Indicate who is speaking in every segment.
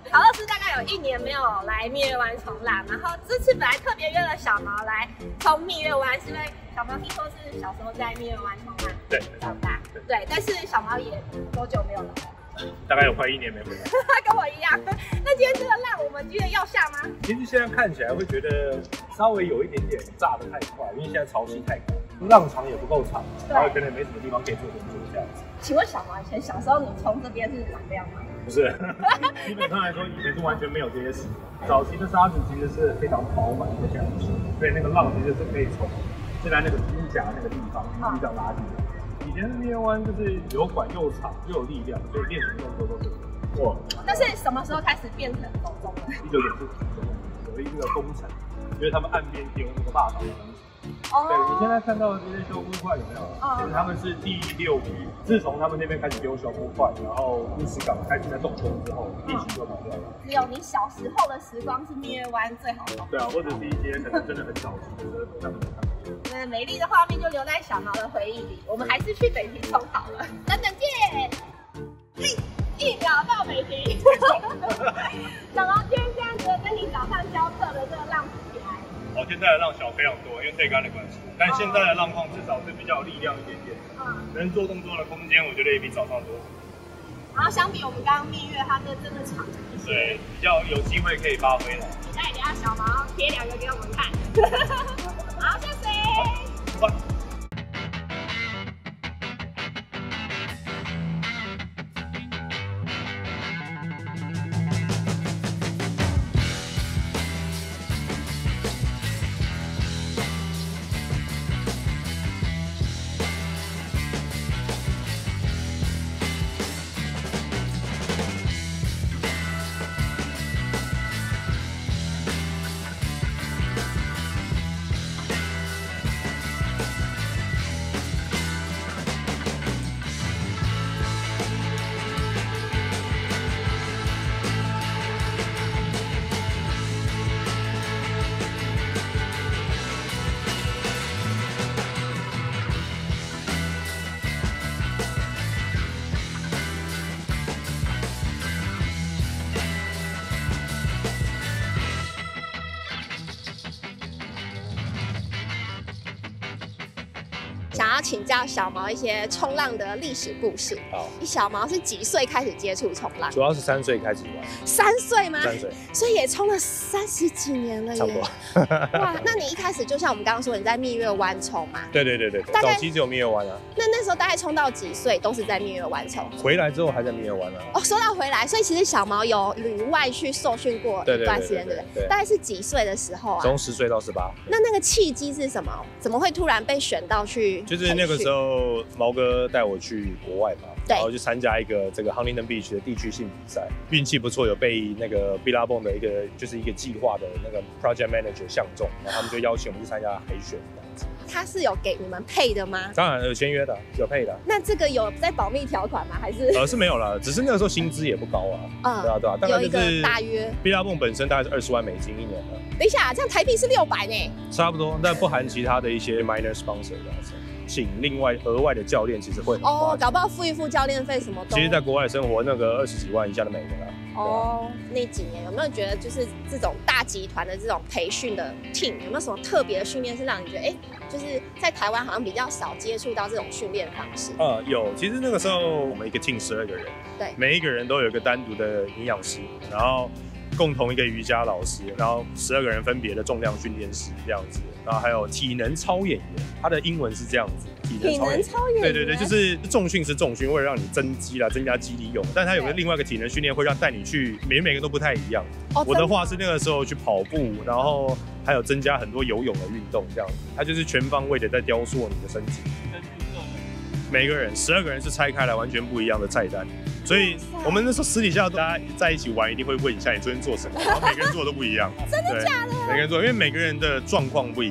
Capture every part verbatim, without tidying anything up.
Speaker 1: 陶乐斯大概有一年没有来蜜月湾冲浪，然后这次本来特别约了小毛来冲蜜月湾，是因为小毛听说是小时候在蜜月湾冲浪
Speaker 2: 对
Speaker 1: 长大，对，但是小毛也多久没有来了？
Speaker 2: 大概有快一年没回来。
Speaker 1: 跟我一样。那今天这个浪，我们觉得要下吗？
Speaker 2: 其实现在看起来会觉得稍微有一点点炸得太快，因为现在潮汐太高，浪长也不够长，然后可能没什么地方可以做动作这样子。
Speaker 1: 请问小毛以前小时候你冲这边是长这样吗？
Speaker 2: 不是，基本上来说以前是完全没有这些石头。早期的沙子其实是非常饱满的这样子，所以那个浪其实是可以从现在那个金夹那个地方一直这样拉进来。以前的蜜月湾就是油管又长又有力量，所以练什么动作都可以。哇！
Speaker 1: 那是什么时候开始变成走中的？
Speaker 2: 一九点四有一个工程，因为他们岸边丢那个大岛的东西。
Speaker 1: 哦，
Speaker 2: 对，你现在看到的这些修复块有没有？其实他们是第六批，自从他们那边开始丢修复块，然后乌石港开始在动工之后，地形就跑掉了。
Speaker 1: 只有你小时候的时光是蜜月湾最好的。对
Speaker 2: 啊，或者是一些可能真的很早期的他们看不见。
Speaker 1: 那美丽的画面就留在小毛的回忆里，我们还是去北平冲好了。等等见。嘿，一秒到北平。小毛今天这样子跟你早上教课的这个浪起来。
Speaker 2: 哦，现在的浪小非常多，因为退杆的关系。但现在的浪况至少是比较有力量一点点，嗯，能做动作的空间，我觉得也比早上多。
Speaker 1: 然后相比我们刚刚蜜月，它这真的长一些，
Speaker 2: 对，比较有机会可以发挥了。
Speaker 1: 那等下小毛贴两个给我们看。好，谢谢。
Speaker 2: 出发。
Speaker 1: 想要请教小毛一些冲浪的历史故事。
Speaker 3: 好，
Speaker 1: 小毛是几岁开始接触冲浪？
Speaker 3: 主要是三岁开始玩。
Speaker 1: 三岁吗？
Speaker 3: 三岁，
Speaker 1: 所以也冲了三十几年了耶。
Speaker 3: 差不多。
Speaker 1: 哇，那你一开始就像我们刚刚说，你在蜜月湾冲嘛？
Speaker 3: 对对对对，早期只有蜜月湾啊。
Speaker 1: 那那时候大概冲到几岁都是在蜜月湾冲？
Speaker 3: 回来之后还在蜜月湾啊。
Speaker 1: 哦，说到回来，所以其实小毛有旅外去受训过一段时间，对不对？大概是几岁的时候啊？
Speaker 3: 从十岁到十八。
Speaker 1: 那那个契机是什么？怎么会突然被选到去？
Speaker 3: 就是那个时候，毛哥带我去国外嘛，
Speaker 1: 对，
Speaker 3: 然后去参加一个这个 Huntington Beach 的地区性比赛，运气不错，有被那个 Billabong 的一个就是一个计划的那个 Project Manager 相中，然后他们就邀请我们去参加海选这样子。
Speaker 1: 他是有给你们配的吗？
Speaker 3: 当然有签约的，有配的。
Speaker 1: 那这个有在保密条款吗？还是？
Speaker 3: 呃，是没有啦，只是那个时候薪资也不高啊。嗯，对啊对啊，大概就是
Speaker 1: 大约
Speaker 3: Billabong 本身大概是二十万美金一年的。
Speaker 1: 等一下，这样台币是六百呢？
Speaker 3: 差不多，但不含其他的一些 minor sponsor 这样子。请另外额外的教练其实会很
Speaker 1: 哦，搞不好付一付教练费什么都。
Speaker 3: 其实，在国外生活那个二十几万以下都没了啦。
Speaker 1: 哦，那几年有没有觉得就是这种大集团的这种培训的 team 有没有什么特别的训练是让你觉得哎，就是在台湾好像比较少接触到这种训练方式？
Speaker 3: 呃，有，其实那个时候我们一个 team 十二个人，
Speaker 1: 对，
Speaker 3: 每一个人都有一个单独的营养师，然后共同一个瑜伽老师，然后十二个人分别的重量训练师这样子，然后还有体能操演员，他的英文是这样子。
Speaker 1: 体能操演员，
Speaker 3: 对对对，就是重训是重训，为了让你增肌啦，增加肌力用。但它有个另外一个体能训练，会让带你去每每个都不太一样。哦、我的话是那个时候去跑步，然后还有增加很多游泳的运动，这样子，它就是全方位的在雕塑你的身体。每个人十二个人是拆开来完全不一样的菜单，所以我们那时候私底下大家在一起玩，一定会问一下你昨天做什么，然后每个人做的都不一样。
Speaker 1: 真的假的？
Speaker 3: 每个人做，因为每个人的状况不一样。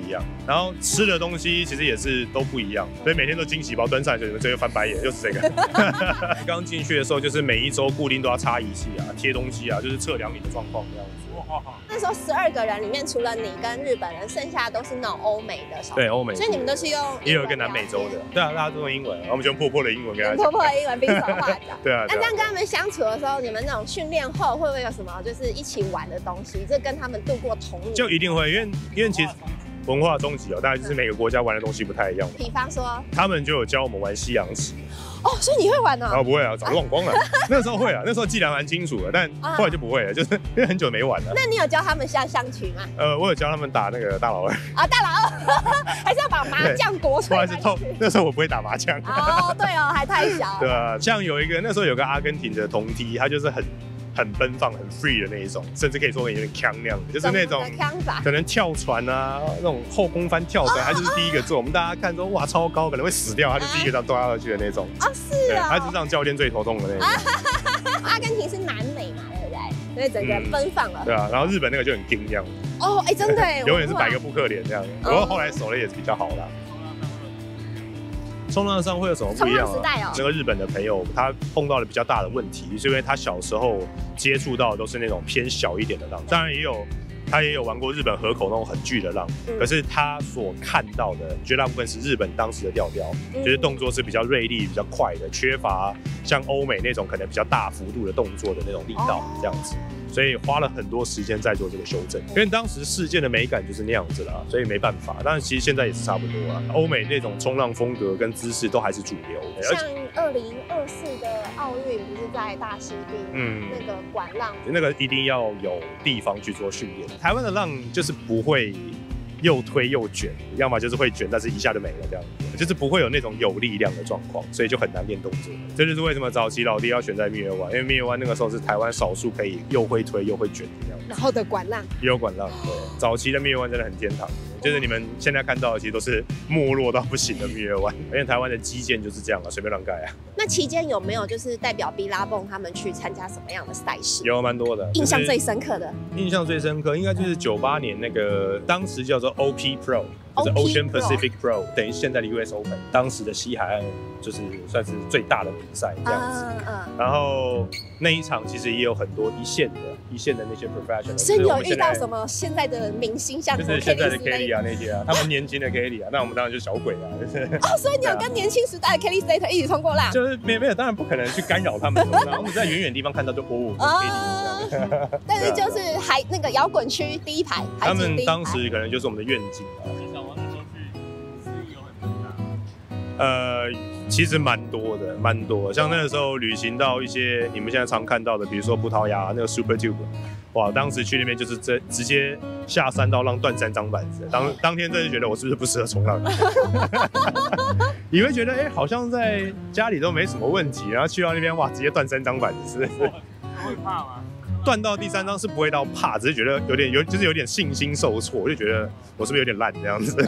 Speaker 3: 然后吃的东西其实也是都不一样，所以每天都惊喜包端上来，就你们这个翻白眼，又是这个。刚进去的时候，就是每一周固定都要插仪器啊、贴东西啊，就是测量你的状况这样子。
Speaker 1: 那时候十二个人里面，除了你跟日本人，剩下都是那种欧美的小朋友。
Speaker 3: 对，欧美。
Speaker 1: 所以你们都是用。
Speaker 3: 也有一个南美洲的，对啊，大家都用英文，我们就用破破的英文跟他讲。
Speaker 1: 破破的英文，比手画脚。
Speaker 3: 对啊。
Speaker 1: 那这样跟他们相处的时候，你们那种训练后会不会有什么就是一起玩的东西？这跟他们度过童年。
Speaker 3: 就一定会，因为因为其实。文化冲击哦，大概就是每个国家玩的东西不太一样。
Speaker 1: 比方说，
Speaker 3: 他们就有教我们玩西洋棋。
Speaker 1: 哦，所以你会玩呢？
Speaker 3: 哦，不会啊，早就忘光了。那时候会啊，那时候记得蛮清楚的，但后来就不会了，就是因为很久没玩了。
Speaker 1: 那你有教他们下象棋吗？
Speaker 3: 呃，我有教他们打那个大老二。
Speaker 1: 啊，大老二，还是要把麻将国粹。
Speaker 3: 不好意思，透那时候我不会打麻将。
Speaker 1: 哦，对哦，还太小。
Speaker 3: 对啊，像有一个那时候有个阿根廷的同梯，他就是很。很奔放、很 free 的那一种，甚至可以说有点强那样的，就是那种可能跳船啊，那种后空翻跳伞，他就是第一个做。我们大家看说哇超高，可能会死掉，他就第一个这样掉下去的那种。
Speaker 1: 啊，是啊，
Speaker 3: 他是让教练最头痛的那种。
Speaker 1: 阿根廷是南美嘛，对不对？所以整个奔放了。
Speaker 3: 对啊，然后日本那个就很硬这样。
Speaker 1: 哦，哎，真的哎，
Speaker 3: 永远是摆个扑克脸这样。不过后来手类也是比较好啦。冲浪上会有什么不一样啊？那个日本的朋友他碰到了比较大的问题，是因为他小时候接触到的都是那种偏小一点的浪，当然也有他也有玩过日本河口那种很巨的浪，嗯、可是他所看到的绝大部分是日本当时的调调，嗯、就是动作是比较锐利、比较快的，缺乏像欧美那种可能比较大幅度的动作的那种力道这样子。所以花了很多时间在做这个修正，因为当时事件的美感就是那样子啦，所以没办法。但是其实现在也是差不多啊，欧美那种冲浪风格跟姿势都还是主流。
Speaker 1: 像二零二四的奥运不是在大溪地，嗯，那个管浪，
Speaker 3: 那个一定要有地方去做训练。台湾的浪就是不会又推又卷，要么就是会卷，但是一下就没了这样子，就是不会有那种有力量的状况，所以就很难练动作。这就是为什么早期老弟要选在蜜月湾，因为蜜月湾那个时候是台湾少数可以又会推又会卷这样子。
Speaker 1: 然后的管浪
Speaker 3: 也有管浪，对，早期的蜜月湾真的很天堂，就是你们现在看到的其实都是没落到不行的蜜月湾，而且台湾的基建就是这样啊，随便乱盖啊。
Speaker 1: 那期间有没有就是代表比拉蹦他们去参加什么样的赛事？
Speaker 3: 有蛮多的，
Speaker 1: 印象最深刻的，
Speaker 3: 印象最深刻应该就是九八年那个当时叫做 O P Pro。就是 Ocean Pacific Pro， 等于现在的 U S Open， 当时的西海岸就是算是最大的比赛这样子。Uh, uh. 然后那一场其实也有很多一线的、一线的那些 professional。
Speaker 1: 所以你有遇到什么现在的明星，像
Speaker 3: 就是现在的 Kelly 啊那些啊，他们年轻的 Kelly 啊，那我们当然就是小鬼啊。就是、
Speaker 1: 哦，所以你有跟年轻时代的 Kelly Slater 一起冲过浪？
Speaker 3: 就是没有没有，当然不可能去干扰他们冲浪，我们在远远地方看到就哦 Kelly 这样。
Speaker 1: 但是就是海那个摇滚区第一排，
Speaker 3: 他们当时可能就是我们的愿景啊。呃，其实蛮多的，蛮多的。像那个时候旅行到一些你们现在常看到的，比如说葡萄牙那个 Super Tube， 哇，当时去那边就是直直接下三道浪断三张板子。当当天真的觉得我是不是不适合冲浪？你会觉得哎、欸，好像在家里都没什么问题，然后去到那边哇，直接断三张板子，是
Speaker 2: 会怕吗？
Speaker 3: 断到第三张是不会到怕，只是觉得有点有就是有点信心受挫，我就觉得我是不是有点烂这样子。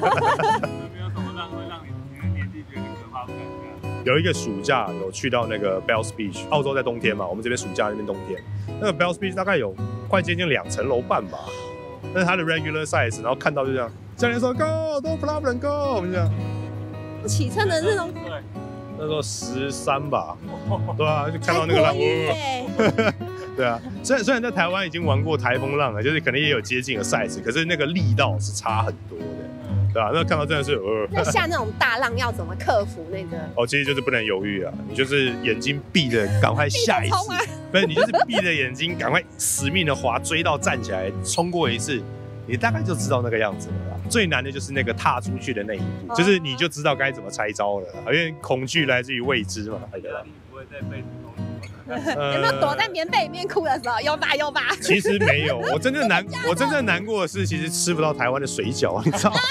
Speaker 3: 有一个暑假有去到那个 Bells Beach， 澳洲在冬天嘛，我们这边暑假那边冬天，那个 Bells Beach 大概有快接近两层楼半吧，那是它的 regular size， 然后看到就这样，教练说 Go， no problem Go， 我们这样。
Speaker 1: 起撑的那种，
Speaker 3: 那时候十三吧，对啊，就看到那个浪，对啊，虽然虽然在台湾已经玩过台风浪了，就是可能也有接近的 size， 可是那个力道是差很多的。对啊，那看到真的是呃。
Speaker 1: 那下那种大浪要怎么克服那个？
Speaker 3: 哦，其实就是不能犹豫啊，你就是眼睛闭着，赶快下一次。啊、不是，你就是闭着眼睛，赶快死命的滑，追到站起来，冲过一次，你大概就知道那个样子了啦。最难的就是那个踏出去的那一步，哦、就是你就知道该怎么拆招了啦，因为恐惧来自于未知嘛。对吧？
Speaker 2: 你不会在被子中。
Speaker 1: 呃、有没有躲在棉被里面哭的时候？有吧有吧。
Speaker 3: 其实没有，我真正难，我真正难过的是，其实吃不到台湾的水饺，你知道吗？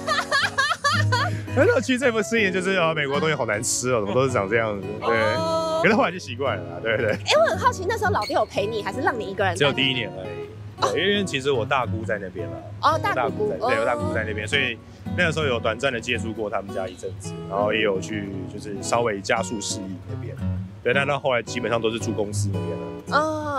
Speaker 3: 很有趣，这部适应就是啊，美国东西好难吃哦，怎么都是长这样子，对。哦、可是后来就习惯了啦，对不对？哎、
Speaker 1: 欸，我很好奇，那时候老弟有陪你，还是让你一个人？
Speaker 3: 只有第一年而已。哦、对，因为其实我大姑在那边了。
Speaker 1: 哦，大姑
Speaker 3: 在，对，我大姑在那边，所以那个时候有短暂的接触过他们家一阵子，然后也有去就是稍微加速适应那边。对，但到后来基本上都是住公司那边了。哦，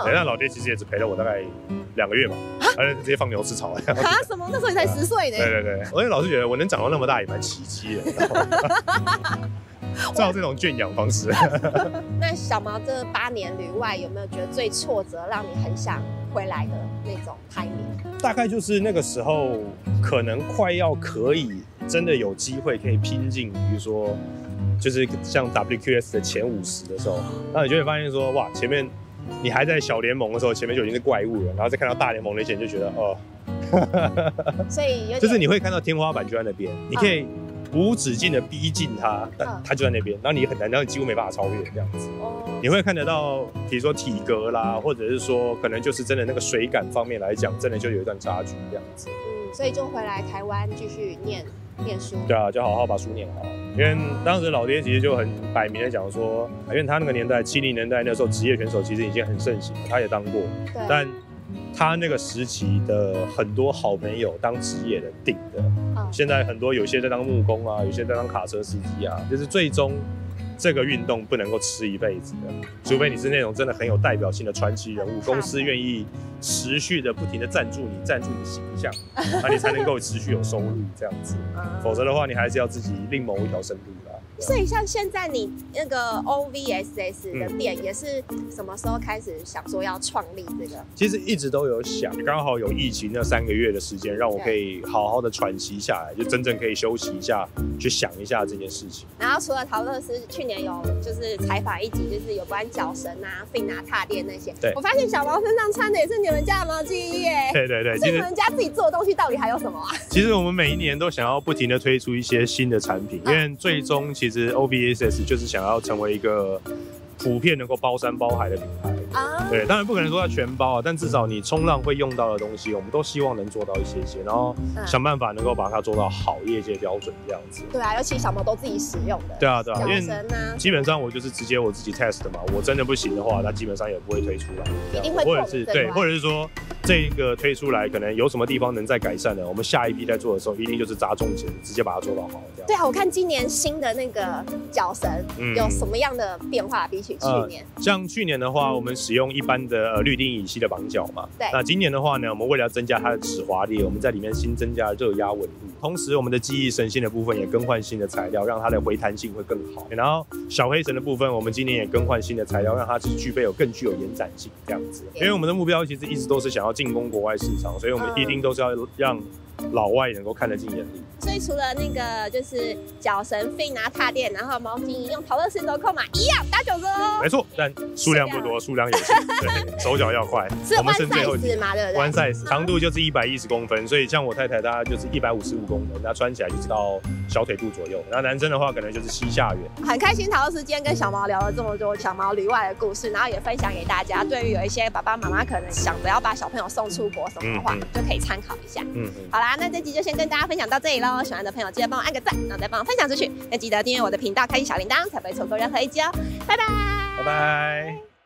Speaker 3: 对，那老爹其实也只陪了我大概两个月吧，而且直接放牛吃草。啊？
Speaker 1: 什么？那时候你才十岁呢？
Speaker 3: 对对对，我老是觉得我能长到那么大也蛮奇迹的。照这种圈养方式。
Speaker 1: 那小毛这八年旅外，有没有觉得最挫折，让你很想回来的那种 timing？
Speaker 3: 大概就是那个时候，可能快要可以真的有机会可以拼进，比如说，就是像 W Q S 的前五十的时候，然后你就会发现说，哇，前面你还在小联盟的时候，前面就已经是怪物了，然后再看到大联盟那些，你就觉得哦，
Speaker 1: 所以有
Speaker 3: 就是你会看到天花板就在那边，你可以无止境的逼近它，但它就在那边，然后你很难，然后你几乎没办法超越这样子。你会看得到，比如说体格啦，或者是说可能就是真的那个水感方面来讲，真的就有一段差距这样子。
Speaker 1: 嗯，所以就回来台湾继续念念书。
Speaker 3: 对啊，就好好把书念好。因为当时老爹其实就很摆明的讲说，因为他那个年代七零年代那时候职业选手其实已经很盛行了，他也当过，但他那个时期的很多好朋友当职业的顶的，嗯、现在很多有些在当木工啊，有些在当卡车司机啊，就是最终这个运动不能够吃一辈子的，除非你是那种真的很有代表性的传奇人物，公司愿意持续的不停的赞助你，赞助你形象，那你才能够持续有收入这样子，否则的话你还是要自己另谋一条生路啦。
Speaker 1: 所以像现在你那个 O V S S 的店也是什么时候开始想说要创立这个？
Speaker 3: 其实一直都有想，刚好有疫情那三个月的时间，让我可以好好的喘息下来，就真正可以休息一下，去想一下这件事情。
Speaker 1: 然后除了陶乐斯去年有就是采访一集，就是有关脚绳啊、fin啊、踏垫那些。
Speaker 3: 对，
Speaker 1: 我发现小毛身上穿的也是你们家的毛记忆耶。
Speaker 3: 对对对，
Speaker 1: 所以你们家自己做的东西到底还有什么啊？
Speaker 3: 其实我们每一年都想要不停的推出一些新的产品，因为最终其实 O V S S 就是想要成为一个普遍能够包山包海的品牌。啊，对，当然不可能说它全包啊，但至少你冲浪会用到的东西，我们都希望能做到一些些，然后想办法能够把它做到好业界标准这样子。
Speaker 1: 对啊，尤其小毛都自己使用的。
Speaker 3: 对啊，对啊，因为基本上我就是直接我自己 test 嘛，我真的不行的话，那基本上也不会推出来。
Speaker 1: 一定会
Speaker 3: 或者是对，或者是说这个推出来可能有什么地方能再改善的，我们下一批在做的时候一定就是砸重钱，直接把它做到好这样。
Speaker 1: 对啊，我看今年新的那个脚绳有什么样的变化，比起去年？
Speaker 3: 呃、像去年的话，我们使用一般的呃氯丁乙烯的绑脚嘛。对。那今年的话呢，我们为了要增加它的齿滑力，我们在里面新增加热压稳度，同时我们的记忆绳芯的部分也更换新的材料，让它的回弹性会更好。然后小黑绳的部分，我们今年也更换新的材料，让它具备有更具有延展性这样子。因为我们的目标其实一直都是想要进攻国外市场，所以我们一定都是要让老外能够看得进眼里。
Speaker 1: 所以除了那个就是脚绳、fin啊、踏垫，然后毛巾用陶乐斯折扣码一样打九折哦。
Speaker 3: 没错，但数量不多，数量有限，对，手脚要快。
Speaker 1: 是 one size 嘛，对不对
Speaker 3: ？one size 长度就是一百一十公分，所以像我太太她就是一百五十五公分，她穿起来就是到小腿肚左右。然后男生的话可能就是膝下缘。
Speaker 1: 很开心陶乐斯今天跟小毛聊了这么多小毛旅外的故事，然后也分享给大家。对于有一些爸爸妈妈可能想着要把小朋友送出国什么的话，嗯嗯就可以参考一下。嗯嗯。好啦，那这集就先跟大家分享到这里喽。喜欢的朋友记得帮我按个赞，然后再帮我分享出去。那记得订阅我的频道，开启小铃铛，才不会错过任何一集哦。拜拜，
Speaker 3: 拜拜。